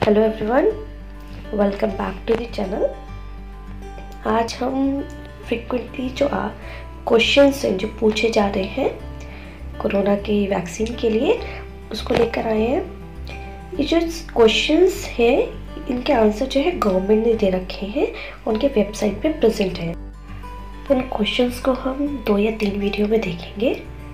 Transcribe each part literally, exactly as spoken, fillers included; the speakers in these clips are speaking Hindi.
Hello everyone, welcome back to the channel. आज हम फ्रिक्वेंटली जो आ क्वेश्चंस हैं जो पूछे जा रहे हैं कोरोना की वैक्सीन के लिए, उसको लेकर आए हैं। ये जो क्वेश्चंस हैं इनके आंसर जो है गवर्नमेंट ने दे रखे हैं, उनके वेबसाइट पे प्रेजेंट है। इन क्वेश्चंस को हम दो या तीन वीडियो में देखेंगे।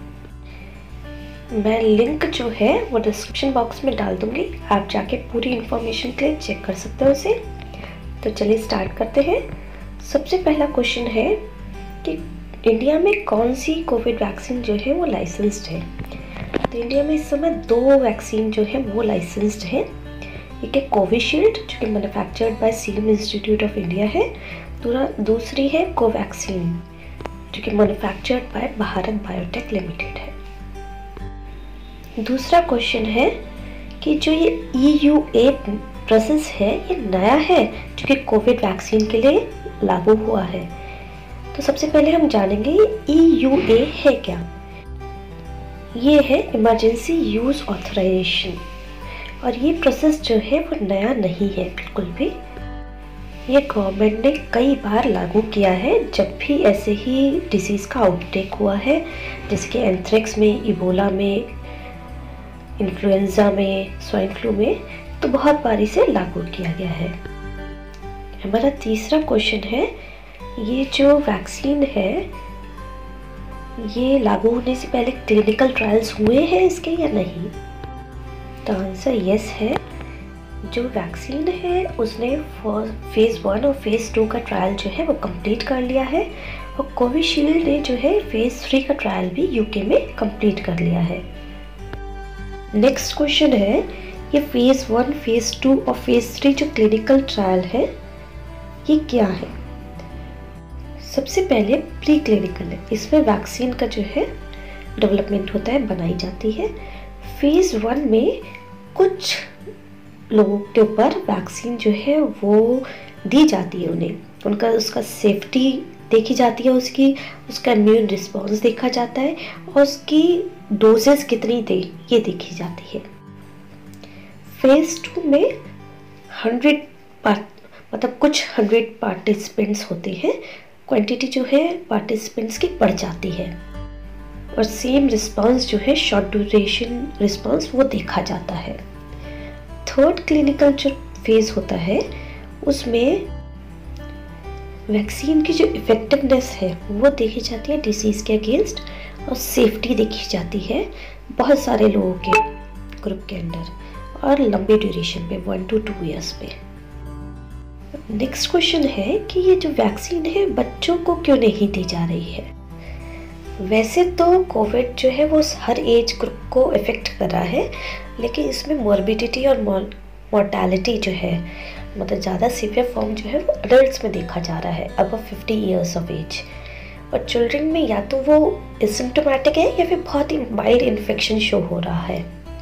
मैं लिंक जो है वो डिस्क्रिप्शन बॉक्स में डाल दूंगी, आप जाके पूरी इन्फॉर्मेशन के लिए चेक कर सकते हो उसे। तो चलिए स्टार्ट करते हैं। सबसे पहला क्वेश्चन है कि इंडिया में कौन सी कोविड वैक्सीन जो है वो लाइसेंस्ड है। तो इंडिया में इस समय दो वैक्सीन जो है वो लाइसेंस्ड है। एक है कोविशील्ड जो कि manufactured by Serum Institute of India है, दूसरी है कोवैक्सीन जो कि manufactured by Bharat Biotech Limited है। दूसरा क्वेश्चन है कि जो ये ई यू ए प्रोसेस है ये नया है जो कि कोविड वैक्सीन के लिए लागू हुआ है। तो सबसे पहले हम जानेंगे ये ई यू ए है क्या। ये है इमरजेंसी यूज ऑथराइजेशन, और ये प्रोसेस जो है वो नया नहीं है बिल्कुल भी। ये गवर्नमेंट ने कई बार लागू किया है जब भी ऐसे ही डिसीज़ का आउटब्रेक हुआ है, जैसे कि एंथ्रेक्स में, इबोला में, इन्फ्लुएंजा में, स्वाइन फ्लू में, तो बहुत बारी से लागू किया गया है। हमारा तीसरा क्वेश्चन है ये जो वैक्सीन है ये लागू होने से पहले क्लिनिकल ट्रायल्स हुए हैं इसके या नहीं। तो आंसर यस है। जो वैक्सीन है उसने फेज़ वन और फेज़ टू का ट्रायल जो है वो कंप्लीट कर लिया है, और कोविशील्ड ने जो है फेज़ थ्री का ट्रायल भी यूके में कंप्लीट कर लिया है। नेक्स्ट क्वेश्चन है ये फेज़ वन, फेज़ टू और फेज़ थ्री जो क्लिनिकल ट्रायल है ये क्या है। सबसे पहले प्री क्लिनिकल है, इसमें वैक्सीन का जो है डेवलपमेंट होता है, बनाई जाती है। फेज़ वन में कुछ लोगों के ऊपर वैक्सीन जो है वो दी जाती है, उन्हें उनका उसका सेफ्टी देखी जाती है, उसकी उसका इम्यून रिस्पॉन्स देखा जाता है, और उसकी डोजेस कितनी दे ये देखी जाती है। फेज टू में हंड्रेड मतलब कुछ हंड्रेड पार्टिसिपेंट्स होते हैं, क्वांटिटी जो है पार्टिसिपेंट्स की बढ़ जाती है, और सेम रिस्पॉन्स जो है शॉर्ट ड्यूरेशन रिस्पॉन्स वो देखा जाता है। थर्ड क्लिनिकल जो फेज होता है उसमें वैक्सीन की जो इफेक्टिवनेस है वो देखी जाती है डिसीज़ के अगेंस्ट, और सेफ्टी देखी जाती है बहुत सारे लोगों के ग्रुप के अंदर, और लंबे ड्यूरेशन पे वन टू टू इयर्स पे। नेक्स्ट क्वेश्चन है कि ये जो वैक्सीन है बच्चों को क्यों नहीं दी जा रही है। वैसे तो कोविड जो है वो हर एज ग्रुप को इफेक्ट कर रहा है, लेकिन इसमें मॉर्बिडिटी और मॉर्टेलिटी जो है मतलब ज़्यादा सीवियर फॉर्म जो है वो अडल्ट्स में देखा जा रहा है above fifty years of age, और चिल्ड्रन में या तो वो एसिम्प्टोमेटिक है या फिर बहुत ही माइल्ड इन्फेक्शन शो हो रहा है।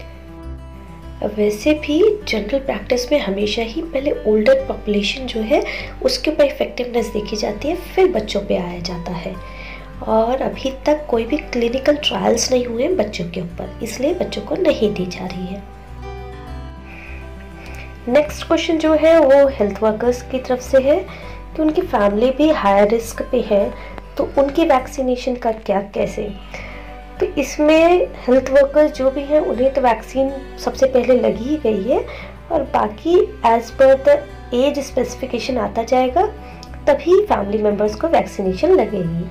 वैसे भी जनरल प्रैक्टिस में हमेशा ही पहले ओल्डर पॉपुलेशन जो है उसके ऊपर इफेक्टिवनेस देखी जाती है, फिर बच्चों पे आया जाता है, और अभी तक कोई भी क्लिनिकल ट्रायल्स नहीं हुए बच्चों के ऊपर, इसलिए बच्चों को नहीं दी जा रही है। नेक्स्ट क्वेश्चन जो है वो हेल्थ वर्कर्स की तरफ से है कि उनकी फैमिली भी हाई रिस्क पे है, तो उनकी वैक्सीनेशन का क्या कैसे। तो इसमें हेल्थ वर्कर्स जो भी हैं उन्हें तो वैक्सीन सबसे पहले लगी ही गई है, और बाकी as per the age specification आता जाएगा तभी फैमिली मेम्बर्स को वैक्सीनेशन लगेगी।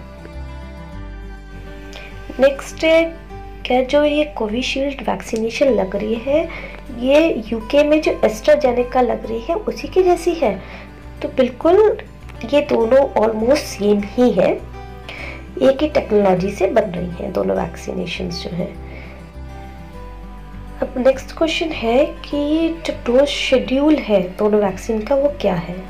नेक्स्ट क्या जो ये कोविशील्ड वैक्सीनेशन लग रही है ये यूके में जो एस्ट्राजेनेका लग रही है उसी की जैसी है। तो बिल्कुल ये दोनों ऑलमोस्ट सेम ही है, एक ही टेक्नोलॉजी से बन रही हैं दोनों वैक्सीनेशंस जो हैं। अब नेक्स्ट क्वेश्चन है कि जो डोज शेड्यूल है दोनों वैक्सीन का वो क्या है।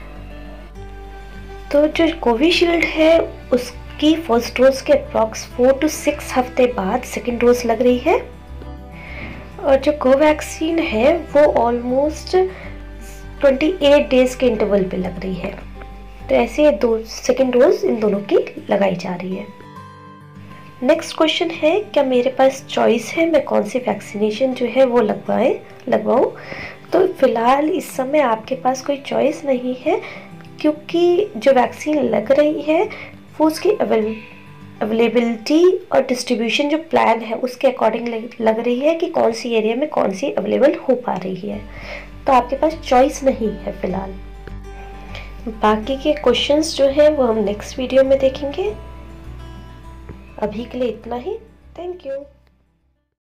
तो जो कोविशील्ड है उसकी फर्स्ट डोज के अप्रॉक्स फोर टू सिक्स हफ्ते बाद सेकेंड डोज लग रही है, और जो कोवैक्सीन है वो ऑलमोस्ट अट्ठाईस डेज के इंटरवल पे लग रही है। तो ऐसे दो सेकेंड डोज इन दोनों की लगाई जा रही है। नेक्स्ट क्वेश्चन है क्या मेरे पास चॉइस है मैं कौन सी वैक्सीनेशन जो है वो लगवाएं लगवाऊं। तो फ़िलहाल इस समय आपके पास कोई चॉइस नहीं है, क्योंकि जो वैक्सीन लग रही है वो उसकी अवेल अवेलेबिलिटी और डिस्ट्रीब्यूशन जो प्लान है उसके अकॉर्डिंग लग रही है कि कौन सी एरिया में कौन सी अवेलेबल हो पा रही है। तो आपके पास चॉइस नहीं है फ़िलहाल। बाकी के क्वेश्चंस जो है वो हम नेक्स्ट वीडियो में देखेंगे। अभी के लिए इतना ही। Thank you.